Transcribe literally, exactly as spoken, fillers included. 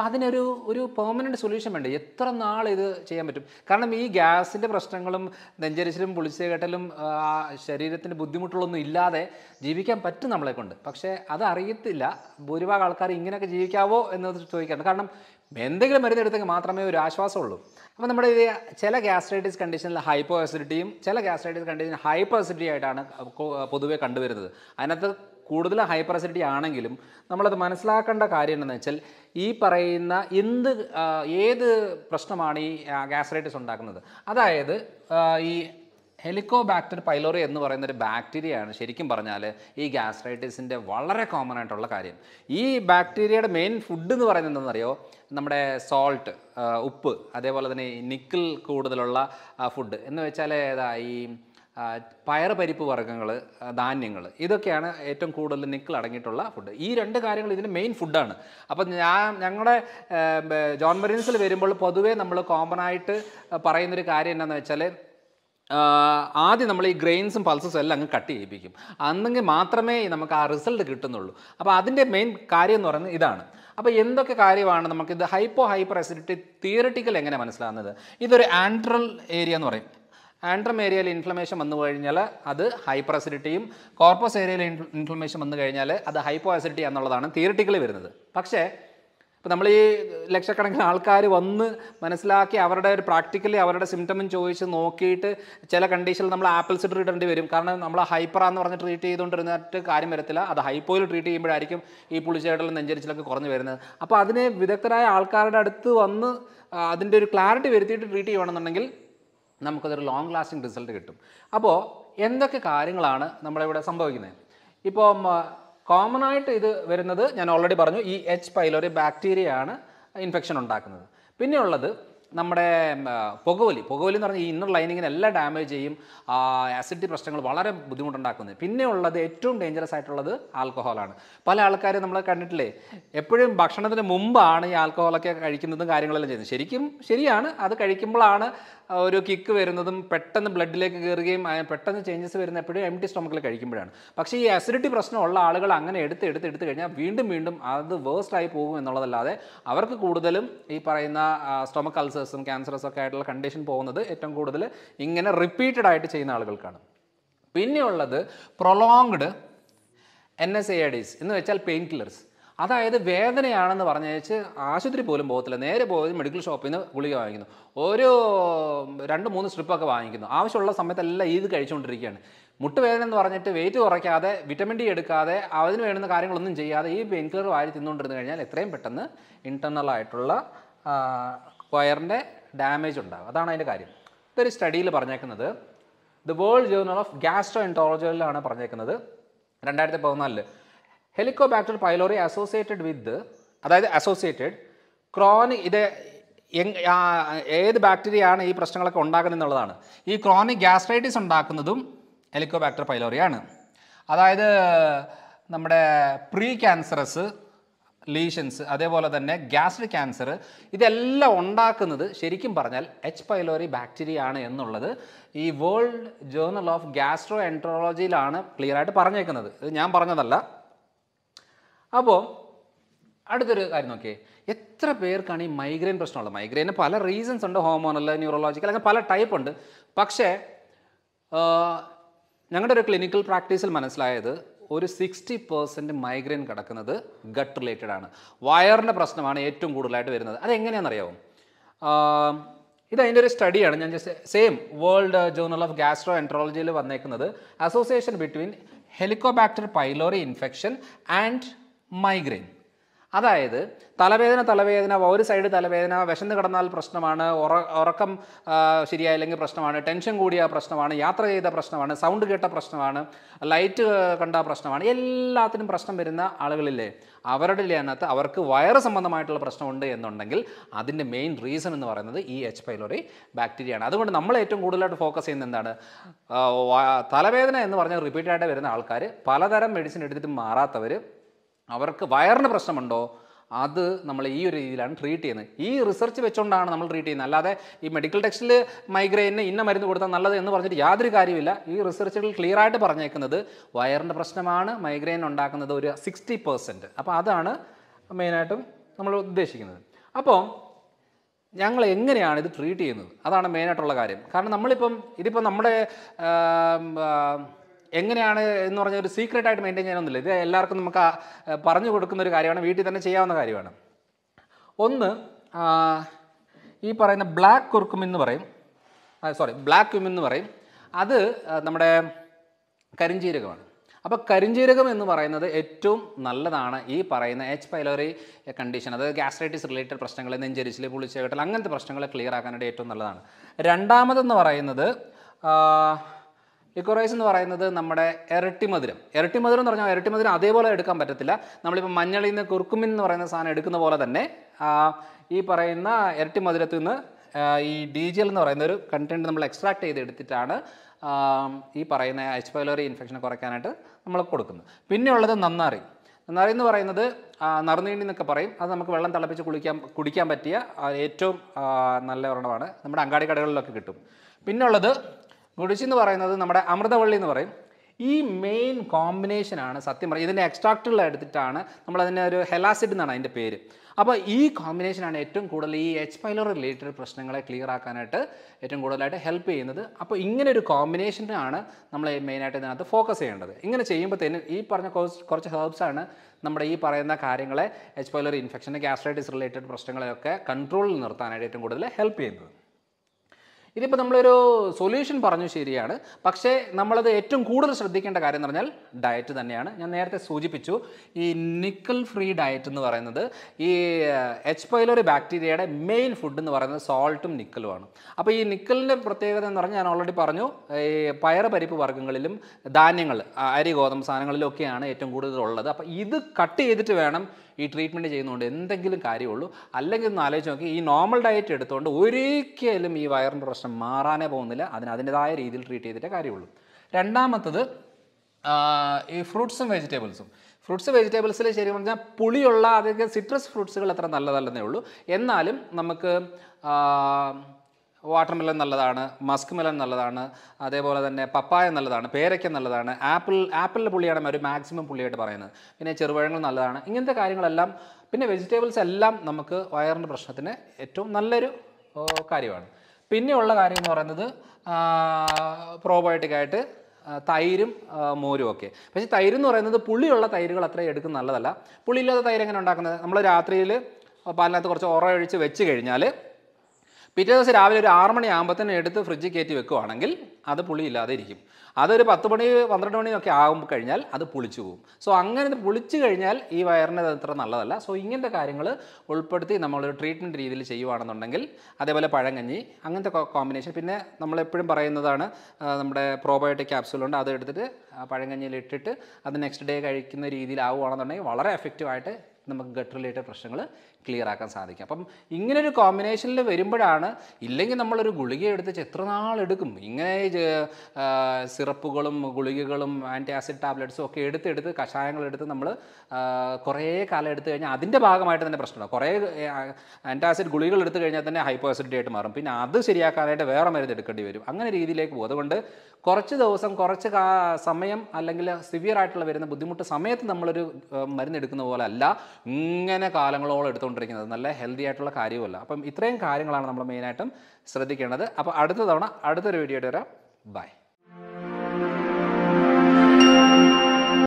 അതിനൊരു ഒരു permanent solution വേണ്ടേ? എത്ര നാൾ ഇത് ചെയ്യാൻ പറ്റും? കാരണം ഈ ഗ്യാസിൻ്റെ പ്രശ്നങ്ങളും നെഞ്ചരിച്ചിലും പുളിച്ചുകെട്ടലും ശരീരത്തിൻ്റെ ബുദ്ധിമുട്ടുകളൊന്നും ഇല്ലാതെ ജീവിക്കാൻ പറ്റും നമ്മളെ കൊണ്ട്. പക്ഷേ അത് അറിയത്തില്ല ഭൂരിഭാഗം ആൾക്കാർ ഇങ്ങനെയൊക്കെ ജീവിക്കാവോ എന്നത് ചോദിക്കാറുണ്ട്. കാരണം എന്തെങ്കിലും മരുന്നെടുത്തെങ്കിൽ മാത്രമേ ഒരു ആശ്വാസമുള്ളൂ. അപ്പോൾ നമ്മുടെ ഇത് ചില ഗ്യാസ്ട്രൈറ്റിസ് കണ്ടീഷനിൽ ഹൈപ്പോ അസിഡിറ്റിയും ചില ഗ്യാസ്ട്രൈറ്റിസ് കണ്ടീഷൻ ഹൈപ്പർ അസിഡിറ്റി ആയിട്ടാണ് പൊതുവെ കണ്ടുവരുന്നത്. അതിനകത്ത് കൂടുതൽ ഹൈപ്പർ അസിഡിറ്റി ആണെങ്കിലും നമ്മളത് മനസ്സിലാക്കേണ്ട കാര്യം എന്താണെന്ന് വെച്ചാൽ ഈ പറയുന്ന എന്ത് ഏത് പ്രശ്നമാണ് ഈ ഗ്യാസ്ട്രൈറ്റിസ് ഉണ്ടാക്കുന്നത്. അതായത് ഈ ഹെലിക്കോബാക്ടർ പൈലോറി എന്ന് പറയുന്ന ഒരു ബാക്ടീരിയയാണ് ശരിക്കും പറഞ്ഞാൽ ഈ ഗ്യാസ്ട്രൈറ്റിസിൻ്റെ വളരെ കോമൺ ആയിട്ടുള്ള കാര്യം. ഈ ബാക്ടീരിയയുടെ മെയിൻ ഫുഡ് എന്ന് പറയുന്നത് എന്താണെന്നറിയോ? നമ്മുടെ സോൾട്ട്, ഉപ്പ്, അതേപോലെ തന്നെ നിക്കിൾ കൂടുതലുള്ള ഫുഡ് എന്ന് വെച്ചാൽ ഏതാ ഈ പയർ പരിപ്പ് വർഗ്ഗങ്ങൾ, ധാന്യങ്ങൾ, ഇതൊക്കെയാണ് ഏറ്റവും കൂടുതൽ നിക്കിൾ അടങ്ങിയിട്ടുള്ള ഫുഡ്. ഈ രണ്ട് കാര്യങ്ങൾ ഇതിന് മെയിൻ ഫുഡാണ്. അപ്പം ഞാൻ ഞങ്ങളുടെ ജോൺ മരീൻസിൽ വരുമ്പോൾ പൊതുവേ നമ്മൾ കോമൺ ആയിട്ട് പറയുന്നൊരു കാര്യം എന്താണെന്ന് വെച്ചാൽ ആദ്യം നമ്മൾ ഈ ഗ്രെയിൻസും പൾസസും എല്ലാം അങ്ങ് കട്ട് ചെയ്യിപ്പിക്കും. അന്നെങ്കിൽ മാത്രമേ നമുക്ക് ആ റിസൾട്ട് കിട്ടുന്നുള്ളൂ. അപ്പോൾ അതിൻ്റെ മെയിൻ കാര്യം എന്ന് പറയുന്നത് ഇതാണ്. അപ്പോൾ എന്തൊക്കെ കാര്യമാണ് നമുക്കിത് ഹൈപ്പോ ഹൈപ്പർ അസിഡിറ്റി തിയറിറ്റിക്കൽ എങ്ങനെ മനസ്സിലാകുന്നത്? ഇതൊരു ആൻട്രൽ ഏരിയ എന്ന് പറയും. ആൻട്രം ഏരിയയിൽ ഇൻഫ്ലമേഷൻ വന്നു കഴിഞ്ഞാൽ അത് ഹൈപ്പർ അസിഡിറ്റിയും കോർപ്പസ് ഏരിയയിൽ ഇൻഫ്ലമേഷൻ വന്നു കഴിഞ്ഞാൽ അത് ഹൈപ്പോ അസിഡിറ്റി എന്നുള്ളതാണ് തിയറിറ്റിക്കലി വരുന്നത്. പക്ഷേ ഇപ്പോൾ നമ്മൾ ഈ ലക്ഷക്കണക്കിന് ആൾക്കാർ വന്ന് മനസ്സിലാക്കി അവരുടെ ഒരു പ്രാക്ടിക്കലി അവരുടെ സിംറ്റമും ചോദിച്ച് നോക്കിയിട്ട് ചില കണ്ടീഷനിൽ നമ്മൾ ആപ്പിൾ സിഡർ ഇടേണ്ടി വരും. കാരണം നമ്മൾ ഹൈപ്പറാന്ന് പറഞ്ഞ് ട്രീറ്റ് ചെയ്തുകൊണ്ടിരുന്നിട്ട് കാര്യം വരത്തില്ല. അത് ഹൈപ്പോയിൽ ട്രീറ്റ് ചെയ്യുമ്പോഴായിരിക്കും ഈ പുളിച്ചേടലും നെഞ്ചരിച്ചിലൊക്കെ കുറഞ്ഞു വരുന്നത്. അപ്പോൾ അതിന് വിദഗ്ധരായ ആൾക്കാരുടെ അടുത്ത് വന്ന് അതിൻ്റെ ഒരു ക്ലാരിറ്റി വരുത്തിയിട്ട് ട്രീറ്റ് ചെയ്യുകയാണെന്നുണ്ടെങ്കിൽ നമുക്കതൊരു ലോങ് ലാസ്റ്റിംഗ് റിസൾട്ട് കിട്ടും. അപ്പോൾ എന്തൊക്കെ കാര്യങ്ങളാണ് നമ്മളിവിടെ സംഭവിക്കുന്നത്? ഇപ്പം കോമൺ ആയിട്ട് ഇത് വരുന്നത് ഞാൻ ഓൾറെഡി പറഞ്ഞു, ഈ എച്ച് പൈലോറി ബാക്ടീരിയയാണ് ഇൻഫെക്ഷൻ ഉണ്ടാക്കുന്നത്. പിന്നെയുള്ളത് നമ്മുടെ പുകവലി. പുകവലി എന്ന് പറഞ്ഞാൽ ഈ ഇന്നർ ലൈനിങ്ങിന് എല്ലാം ഡാമേജ് ചെയ്യും. ആസിഡിറ്റി പ്രശ്നങ്ങൾ വളരെ ബുദ്ധിമുട്ടുണ്ടാക്കുന്നത്. പിന്നെ ഉള്ളത് ഏറ്റവും ഡേഞ്ചറസ് ആയിട്ടുള്ളത് ആൽക്കഹോളാണ്. പല ആൾക്കാരും നമ്മൾ കണ്ടിട്ടില്ലേ, എപ്പോഴും ഭക്ഷണത്തിന് മുമ്പാണ് ഈ ആൽക്കഹോളൊക്കെ കഴിക്കുന്നതും കാര്യങ്ങളെല്ലാം ചെയ്യുന്നത്. ശരിക്കും ശരിയാണ്, അത് കഴിക്കുമ്പോഴാണ് ഒരു കിക്ക് വരുന്നതും പെട്ടെന്ന് ബ്ലഡിലേക്ക് കയറുകയും പെട്ടെന്ന് ചേഞ്ചസ് വരുന്ന എപ്പോഴും എം ടി സ്റ്റൊമക്കിൽ കഴിക്കുമ്പോഴാണ്. പക്ഷേ ഈ അസിഡിറ്റി പ്രശ്നമുള്ള ആളുകൾ അങ്ങനെ എടുത്ത് എടുത്ത് എടുത്ത് കഴിഞ്ഞാൽ വീണ്ടും വീണ്ടും അത് വേഴ്സ്റ്റായി പോകും എന്നുള്ളതല്ലാതെ അവർക്ക് കൂടുതലും ഈ പറയുന്ന സ്റ്റൊമക് അൾസേഴ്സും ക്യാൻസറസും ഒക്കെ ആയിട്ടുള്ള കണ്ടീഷൻ പോകുന്നത് ഏറ്റവും കൂടുതൽ ഇങ്ങനെ റിപ്പീറ്റഡ് ആയിട്ട് ചെയ്യുന്ന ആളുകൾക്കാണ്. പിന്നെയുള്ളത് prolonged N S A ids എന്ന് വെച്ചാൽ പെയിൻ കില്ലേഴ്സ്. അതായത് വേദനയാണെന്ന് പറഞ്ഞേച്ച് ആശുപത്രി പോലും പോകത്തില്ല, നേരെ പോയി മെഡിക്കൽ ഷോപ്പിൽ നിന്ന് ഗുളിക വാങ്ങിക്കുന്നു, ഓരോ രണ്ട് മൂന്ന് സ്ട്രിപ്പൊക്കെ വാങ്ങിക്കുന്നു. ആവശ്യമുള്ള സമയത്തെല്ലാം ഇത് കഴിച്ചുകൊണ്ടിരിക്കുകയാണ്. മുട്ടുവേദന എന്ന് പറഞ്ഞിട്ട് വെയിറ്റ് കുറയ്ക്കാതെ വിറ്റമിൻ ഡി എടുക്കാതെ അതിന് വേണ്ടുന്ന കാര്യങ്ങളൊന്നും ചെയ്യാതെ ഈ പെയിൻ കില്ലർ വാരി തിന്നുകൊണ്ടിരുന്നു കഴിഞ്ഞാൽ എത്രയും പെട്ടെന്ന് ഇൻറ്റർണൽ ആയിട്ടുള്ള വയറിൻ്റെ ഡാമേജ് ഉണ്ടാകും. അതാണ് അതിൻ്റെ കാര്യം. ഇതൊരു സ്റ്റഡിയിൽ പറഞ്ഞേക്കുന്നത് the world journal of gastro എൻട്രോളജിയിലാണ് പറഞ്ഞേക്കുന്നത് രണ്ടായിരത്തി പതിനാലില് ഹെലിക്കോബാക്ടർ പൈലോറി അസോസിയേറ്റഡ് വിത്ത്, അതായത് അസോസിയേറ്റഡ് ക്രോണിക്, ഇത് ഏത് ബാക്ടീരിയയാണ് ഈ പ്രശ്നങ്ങളൊക്കെ ഉണ്ടാക്കുന്നത് എന്നുള്ളതാണ്. ഈ ക്രോണിക് ഗ്യാസ്ട്രൈറ്റിസ് ഉണ്ടാക്കുന്നതും ഹെലിക്കോബാക്ടർ പൈലോറിയാണ്. അതായത് നമ്മുടെ പ്രീ ക്യാൻസറസ് ലീഷൻസ്, അതേപോലെ തന്നെ ഗ്യാസ്ട്രിക് ക്യാൻസർ, ഇതെല്ലാം ഉണ്ടാക്കുന്നത് ശരിക്കും പറഞ്ഞാൽ എച്ച് പൈലോറി ബാക്ടീരിയ ആണ് എന്നുള്ളത് ഈ വേൾഡ് ജേർണൽ ഓഫ് ഗ്യാസ്ട്രോ എൻട്രോളജിയിലാണ് ക്ലിയർ ആയിട്ട് പറഞ്ഞേക്കുന്നത്. ഇത് ഞാൻ പറഞ്ഞതല്ല. അപ്പോൾ അടുത്തൊരു കാര്യം നോക്കിയേ, എത്ര പേർക്കാണ് ഈ മൈഗ്രെയിൻ പ്രശ്നമുള്ളത്? മൈഗ്രെയിന് പല റീസൺസ് ഉണ്ട്, ഹോർമോണൽ, ന്യൂറോളജിക്കൽ, അങ്ങനെ പല ടൈപ്പ് ഉണ്ട്. പക്ഷേ ഞങ്ങളുടെ ഒരു ക്ലിനിക്കൽ പ്രാക്ടീസിൽ മനസ്സിലായത് ഒരു സിക്സ്റ്റി പെർസെൻറ്റ് മൈഗ്രെയിൻ കിടക്കുന്നത് ഗട്ട് റിലേറ്റഡ് ആണ്. വയറിൻ്റെ പ്രശ്നമാണ് ഏറ്റവും കൂടുതലായിട്ട് വരുന്നത്. അതെങ്ങനെയാണെന്നറിയാമോ? ഇത് അതിൻ്റെ ഒരു സ്റ്റഡിയാണ്. ഞാൻ just same world journal of gastro എൻട്രോളജിയിൽ വന്നേക്കുന്നത് association between helicobacter pylori infection and migraine. അതായത് തലവേദന തലവേദന ഒരു സൈഡ് തലവേദന, വിശന്ന് കിടന്നാൽ പ്രശ്നമാണ്, ഉറ ഉറക്കം ശരിയായില്ലെങ്കിൽ പ്രശ്നമാണ്, ടെൻഷൻ കൂടിയ പ്രശ്നമാണ്, യാത്ര ചെയ്ത പ്രശ്നമാണ്, സൗണ്ട് കേട്ട പ്രശ്നമാണ്, ലൈറ്റ് കണ്ട പ്രശ്നമാണ്, എല്ലാത്തിനും പ്രശ്നം വരുന്ന ആളുകളില്ലേ, അവരുടെ അതിനകത്ത് അവർക്ക് വയറ് സംബന്ധമായിട്ടുള്ള പ്രശ്നമുണ്ട് എന്നുണ്ടെങ്കിൽ അതിൻ്റെ മെയിൻ റീസൺ എന്ന് പറയുന്നത് ഈ എച്ച് പൈലോറി ബാക്ടീരിയയാണ്. അതുകൊണ്ട് നമ്മൾ ഏറ്റവും കൂടുതലായിട്ട് ഫോക്കസ് ചെയ്യുന്നത് എന്താണ്? തലവേദന എന്ന് പറഞ്ഞാൽ റിപ്പീറ്റഡായിട്ട് വരുന്ന ആൾക്കാർ, പലതരം മെഡിസിൻ എടുത്തിട്ട് മാറാത്തവർ, അവർക്ക് വയറിന് പ്രശ്നമുണ്ടോ അത് നമ്മൾ ഈ ഒരു രീതിയിലാണ് ട്രീറ്റ് ചെയ്യുന്നത്. ഈ റിസർച്ച് വെച്ചുകൊണ്ടാണ് നമ്മൾ ട്രീറ്റ് ചെയ്യുന്നത്. അല്ലാതെ ഈ മെഡിക്കൽ ടെക്സ്റ്റിൽ മൈഗ്രെയിന് ഇന്ന മരുന്ന് കൊടുത്താൽ നല്ലത് എന്ന് പറഞ്ഞിട്ട് യാതൊരു കാര്യമില്ല. ഈ റിസർച്ചുകൾ ക്ലിയർ ആയിട്ട് പറഞ്ഞേക്കുന്നത് വയറിൻ്റെ പ്രശ്നമാണ് മൈഗ്രെയിൻ ഉണ്ടാക്കുന്നത് ഒരു സിക്സ്റ്റി പെർസെൻറ്റ്. അപ്പോൾ അതാണ് മെയിനായിട്ടും നമ്മൾ ഉദ്ദേശിക്കുന്നത്. അപ്പോൾ ഞങ്ങൾ എങ്ങനെയാണ് ഇത് ട്രീറ്റ് ചെയ്യുന്നത്, അതാണ് മെയിനായിട്ടുള്ള കാര്യം. കാരണം നമ്മളിപ്പം ഇതിപ്പം നമ്മുടെ എങ്ങനെയാണ് എന്ന് പറഞ്ഞ ഒരു സീക്രട്ടായിട്ട് മെയിൻറ്റെയിൻ ചെയ്യാനൊന്നുമില്ല. ഇത് എല്ലാവർക്കും നമുക്ക് പറഞ്ഞു കൊടുക്കുന്ന ഒരു കാര്യമാണ്, വീട്ടിൽ തന്നെ ചെയ്യാവുന്ന കാര്യമാണ്. ഒന്ന് ഈ പറയുന്ന ബ്ലാക്ക് കുർക്കുമിൻ എന്ന് പറയും, സോറി ബ്ലാക്ക് ക്യുമിൻ എന്ന് പറയും. അത് നമ്മുടെ കരിഞ്ജീരകമാണ്. അപ്പോൾ കരിഞ്ജീരകം എന്ന് പറയുന്നത് ഏറ്റവും നല്ലതാണ് ഈ പറയുന്ന എച്ച് പൈലോറി കണ്ടീഷൻ, അത് ഗ്യാസ്ട്രൈറ്റിസ് റിലേറ്റഡ് പ്രശ്നങ്ങൾ, നെഞ്ചരിച്ചിൽ, പുളിച്ചകട്ടൽ, അങ്ങനത്തെ പ്രശ്നങ്ങളെ ക്ലിയർ ആക്കാനായിട്ട് ഏറ്റവും നല്ലതാണ്. രണ്ടാമതെന്ന് പറയുന്നത് ലിക്കോറൈസ് എന്ന് പറയുന്നത് നമ്മുടെ ഇരട്ടിമധുരം. ഇരട്ടിമധുരം എന്ന് പറഞ്ഞാൽ ഇരട്ടിമധുരം അതേപോലെ എടുക്കാൻ പറ്റത്തില്ല. നമ്മളിപ്പോൾ മഞ്ഞളിൽ നിന്ന് കുർക്കുമിൻ എന്ന് പറയുന്ന സാധനം എടുക്കുന്ന പോലെ തന്നെ ഈ പറയുന്ന ഇരട്ടിമധുരത്തിൽ നിന്ന് ഈ ഡി ജി എൽ എന്ന് പറയുന്ന ഒരു കണ്ടൻറ്റ് നമ്മൾ എക്സ്ട്രാക്ട് ചെയ്ത് എടുത്തിട്ടാണ് ഈ പറയുന്ന എച്ച് പൈലോറി ഇൻഫെക്ഷനെ കുറയ്ക്കാനായിട്ട് നമ്മൾ കൊടുക്കുന്നത്. പിന്നെ ഉള്ളത് നന്നാറി. നന്നാറി എന്ന് പറയുന്നത് നറുനീണ്ടി എന്നൊക്കെ പറയും. അത് നമുക്ക് വെള്ളം തിളപ്പിച്ച് കുളിക്കാൻ കുടിക്കാൻ പറ്റിയ ഏറ്റവും നല്ല ഒരെണ്ണമാണ്, നമ്മുടെ അങ്ങാടി കടകളിലൊക്കെ കിട്ടും. പിന്നെ ഉള്ളത് ഗുഡിച്ചി എന്ന് പറയുന്നത് നമ്മുടെ അമൃതവള്ളി എന്ന് പറയും. ഈ മെയിൻ കോമ്പിനേഷനാണ് സത്യം പറയും, ഇതിൻ്റെ എക്സ്ട്രാക്റ്റുകൾ എടുത്തിട്ടാണ് നമ്മളതിൻ്റെ ഒരു ഹെലാസിഡ് എന്നാണ് അതിൻ്റെ പേര്. അപ്പോൾ ഈ കോമ്പിനേഷനാണ് ഏറ്റവും കൂടുതൽ ഈ എച്ച് പൈലോറി റിലേറ്റഡ് പ്രശ്നങ്ങളെ ക്ലിയർ ആക്കാനായിട്ട് ഏറ്റവും കൂടുതലായിട്ട് ഹെൽപ്പ് ചെയ്യുന്നത്. അപ്പോൾ ഇങ്ങനെ ഒരു കോമ്പിനേഷനാണ് നമ്മൾ മെയിനായിട്ട് ഇതിനകത്ത് ഫോക്കസ് ചെയ്യേണ്ടത്. ഇങ്ങനെ ചെയ്യുമ്പോഴത്തേനും ഈ പറഞ്ഞ കുറച്ച് കുറച്ച് ഹെർബ്സാണ് നമ്മുടെ ഈ പറയുന്ന കാര്യങ്ങളെ H pylori infection, gastritis related പ്രശ്നങ്ങളെയൊക്കെ കൺട്രോളിൽ നിർത്താനായിട്ട് ഏറ്റവും കൂടുതൽ ഹെൽപ്പ് ചെയ്യുന്നത്. ഇതിപ്പോൾ നമ്മളൊരു സൊല്യൂഷൻ പറഞ്ഞു ശരിയാണ്, പക്ഷേ നമ്മളത് ഏറ്റവും കൂടുതൽ ശ്രദ്ധിക്കേണ്ട കാര്യം എന്ന് പറഞ്ഞാൽ ഡയറ്റ് തന്നെയാണ്. ഞാൻ നേരത്തെ സൂചിപ്പിച്ചു, ഈ നിക്കൽ ഫ്രീ ഡയറ്റ് എന്ന് പറയുന്നത് ഈ എച്ച് പൈലോറി ബാക്ടീരിയയുടെ മെയിൻ ഫുഡ് എന്ന് പറയുന്നത് സോൾട്ടും നിക്കലുമാണ്. അപ്പോൾ ഈ നിക്കലിൻ്റെ പ്രത്യേകത എന്ന് പറഞ്ഞാൽ ഞാൻ ഓൾറെഡി പറഞ്ഞു, ഈ പയറ് പരിപ്പ് വർഗ്ഗങ്ങളിലും ധാന്യങ്ങൾ, അരി ഗോതമ്പ് സാധനങ്ങളിലും ഒക്കെയാണ് ഏറ്റവും കൂടുതൽ ഉള്ളത്. അപ്പോൾ ഇത് കട്ട് ചെയ്തിട്ട് വേണം ഈ ട്രീറ്റ്മെൻറ്റ് ചെയ്യുന്നതുകൊണ്ട് എന്തെങ്കിലും കാര്യമുള്ളൂ. അല്ലെങ്കിൽ ഒന്ന് ആലോചിച്ച് നോക്കി, ഈ നോർമൽ ഡയറ്റ് എടുത്തുകൊണ്ട് ഒരിക്കലും ഈ വയറിൻ്റെ പ്രശ്നം മാറാനേ പോകുന്നില്ല. അതിന് അതിൻ്റെതായ രീതിയിൽ ട്രീറ്റ് ചെയ്തിട്ടേ കാര്യമുള്ളൂ. രണ്ടാമത്തത് ഈ ഫ്രൂട്ട്സും വെജിറ്റബിൾസും. ഫ്രൂട്ട്സ് വെജിറ്റബിൾസിൽ ശരിക്കും പറഞ്ഞാൽ പുളിയുള്ള അതൊക്കെ സിട്രസ് ഫ്രൂട്ട്സുകൾ അത്ര നല്ലതല്ലെന്നേ ഉള്ളൂ. എന്നാലും നമുക്ക് വാട്ടർ മെലൺ നല്ലതാണ്, മസ്ക് മെലൺ നല്ലതാണ്, അതേപോലെ തന്നെ പപ്പായ നല്ലതാണ്, പേരയ്ക്ക നല്ലതാണ്, ആപ്പിൾ ആപ്പിളിൻ്റെ പുളിയാണ് ഒരു മാക്സിമം പുളിയായിട്ട് പറയുന്നത്. പിന്നെ ചെറുപഴങ്ങൾ നല്ലതാണ്. ഇങ്ങനത്തെ കാര്യങ്ങളെല്ലാം, പിന്നെ വെജിറ്റബിൾസ് എല്ലാം നമുക്ക് വയറിൻ്റെ പ്രശ്നത്തിന് ഏറ്റവും നല്ലൊരു കാര്യമാണ്. പിന്നെയുള്ള കാര്യം എന്ന് പറയുന്നത് പ്രോബയോട്ടിക്കായിട്ട് തൈരും മോരും ഒക്കെ. പക്ഷേ തൈര് എന്ന് പറയുന്നത് പുളിയുള്ള തൈരുകൾ അത്രയും എടുക്കുന്നത് നല്ലതല്ല. പുളിയില്ലാത്ത തൈര് എങ്ങനെ ഉണ്ടാക്കുന്നത്? നമ്മൾ രാത്രിയിൽ പാലിനകത്ത് കുറച്ച് ഉറ ഒഴിച്ച് വെച്ച് കഴിഞ്ഞാൽ പിറ്റേ ദിവസം രാവിലെ ഒരു ആറ് മണി ആകുമ്പോഴത്തേനും എടുത്ത് ഫ്രിഡ്ജിൽ കയറ്റി വെക്കുകയാണെങ്കിൽ അത് പുളിയില്ലാതെ ഇരിക്കും. അതൊരു പത്ത് മണി പന്ത്രണ്ട് മണിയൊക്കെ ആകുമ്പോൾ കഴിഞ്ഞാൽ അത് പുളിച്ചു പോകും. സോ അങ്ങനെ പുളിച്ചു കഴിഞ്ഞാൽ ഈ വയറിന് അത്ര നല്ലതല്ല. സോ ഇങ്ങനത്തെ കാര്യങ്ങൾ ഉൾപ്പെടുത്തി നമ്മളൊരു ട്രീറ്റ്മെൻറ്റ് രീതിയിൽ ചെയ്യുകയാണെന്നുണ്ടെങ്കിൽ, അതേപോലെ പഴങ്കഞ്ഞി, അങ്ങനത്തെ കോമ്പിനേഷൻ. പിന്നെ നമ്മളെപ്പോഴും പറയുന്നതാണ്, നമ്മുടെ പ്രോബയോട്ടിക് ക്യാപ്സൂളുണ്ട്, അത് എടുത്തിട്ട് പഴങ്കഞ്ഞിയിൽ ഇട്ടിട്ട് അത് നെക്സ്റ്റ് ഡേ കഴിക്കുന്ന രീതിയിലാവുകയാണെന്നുണ്ടെങ്കിൽ വളരെ എഫക്റ്റീവായിട്ട് നമുക്ക് ഗട്ട് റിലേറ്റഡ് പ്രശ്നങ്ങൾ ക്ലിയർ ആക്കാൻ സാധിക്കും. അപ്പം ഇങ്ങനൊരു കോമ്പിനേഷനിൽ വരുമ്പോഴാണ്, ഇല്ലെങ്കിൽ നമ്മളൊരു ഗുളിക എടുത്ത് എത്ര നാളെടുക്കും. ഇങ്ങനെ സിറപ്പുകളും ഗുളികകളും ആൻറ്റി ആസിഡ് ടാബ്ലറ്റ്സും ഒക്കെ എടുത്തെടുത്ത് കഷായങ്ങളെടുത്ത് നമ്മൾ കുറേ കാലം എടുത്തു കഴിഞ്ഞാൽ അതിൻ്റെ ഭാഗമായിട്ട് തന്നെ പ്രശ്നമാണ്. കുറേ ആൻറ്റി ആസിഡ് ഗുളികൾ എടുത്തു കഴിഞ്ഞാൽ തന്നെ ഹൈപ്പോ ആസിഡിറ്റി ആയിട്ട് മാറും. പിന്നെ അത് ശരിയാക്കാനായിട്ട് വേറെ മരുന്ന് എടുക്കേണ്ടി വരും. അങ്ങനെ രീതിയിലേക്ക് പോകും. അതുകൊണ്ട് കുറച്ച് ദിവസം, കുറച്ച് സമയം, അല്ലെങ്കിൽ സിവിയർ ആയിട്ടുള്ള വരുന്ന ബുദ്ധിമുട്ട് സമയത്ത് നമ്മളൊരു മരുന്ന് എടുക്കുന്ന പോലെ അല്ല ഇങ്ങനെ കാലങ്ങളോളം എടുത്തുകൊണ്ടിരിക്കുന്നത്. നല്ല ഹെൽത്തി ആയിട്ടുള്ള കാര്യമല്ല. അപ്പം ഇത്രയും കാര്യങ്ങളാണ് നമ്മൾ മെയിനായിട്ടും ശ്രദ്ധിക്കേണ്ടത്. അപ്പോൾ അടുത്ത തവണ അടുത്തൊരു വീഡിയോ ആയിട്ട് വരാം. ബൈ.